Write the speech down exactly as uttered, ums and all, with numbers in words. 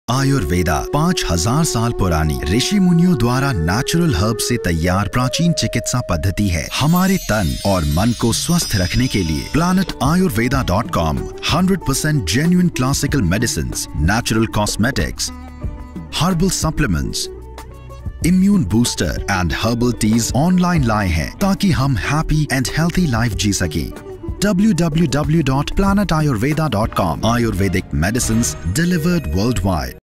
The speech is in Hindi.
आयुर्वेदा पाँच हजार साल पुरानी ऋषि मुनियों द्वारा नेचुरल हर्ब से तैयार प्राचीन चिकित्सा पद्धति है। हमारे तन और मन को स्वस्थ रखने के लिए planet Ayurveda dot com hundred percent genuine classical medicines, natural cosmetics, herbal supplements, immune booster and herbal teas online लाए हैं ताकि हम हैप्पी एंड हेल्थी लाइफ जी सकें। w w w dot planet ayurveda dot com Ayurvedic medicines delivered worldwide.